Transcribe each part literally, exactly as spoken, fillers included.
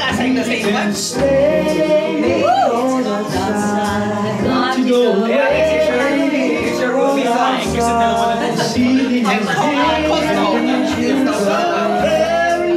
Sing the same one. Stay on the side. Not to go away. It's your movie song. Kasi dalawa na lang. See the very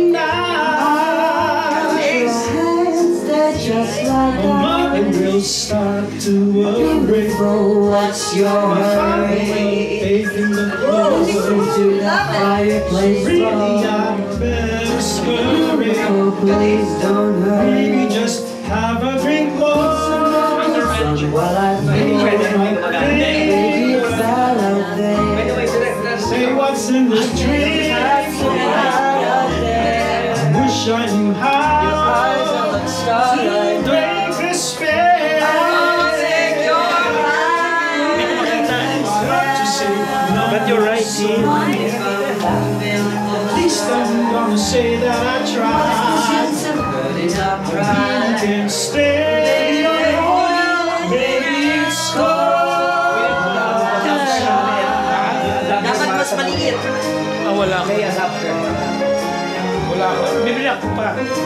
nice. That just like that. And we'll start to worry. What's your hurry? Taking the clothes into the fireplace. Really, I better scurry. Oh, please don't hurry. Maybe just have a drink more. While I feel my baby, it's out of there. Say what's in this drink. I wish I knew how to break this spell. But you're right, see? At least I'm gonna say that I tried. You can stay, baby, it's cold. Dapat mas maliit. Ah, wala ako. Wala ako. Bibili ako pa.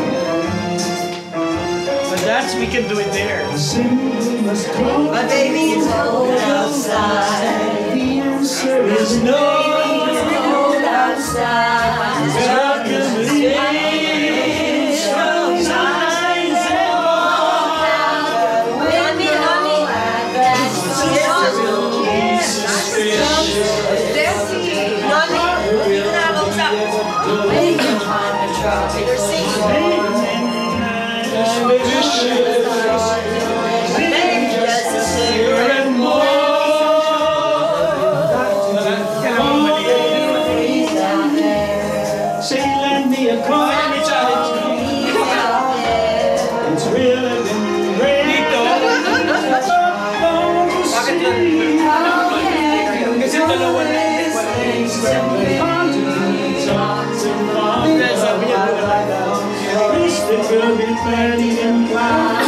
But that's, we can do it there. But baby, it's cold outside. The answer is no. It's cold outside. Welcome to days from nights and morning. When you know that's the least suspicious. They're singing. Say, lend me a coin. It's really been raining. Bakit yun? Kasi dalawa na yun. Sabi niya, it will be plenty in clouds.